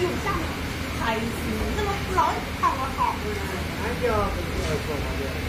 有像牌子那么老好了好。 那就不是说的。